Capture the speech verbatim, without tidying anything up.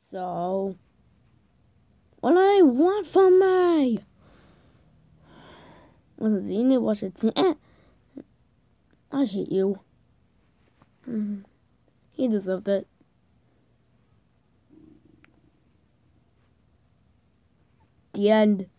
So, what do I want from me? Was it the was it? Eh. I hate you. Mm. He deserved it. The end.